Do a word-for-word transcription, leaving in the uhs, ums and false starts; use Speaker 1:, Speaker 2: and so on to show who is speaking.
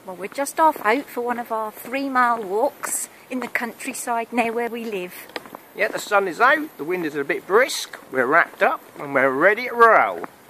Speaker 1: Well, we're just off out for one of our three mile walks in the countryside near where we live.
Speaker 2: Yeah, the sun is out, the wind is a bit brisk, we're wrapped up and we're ready to roll.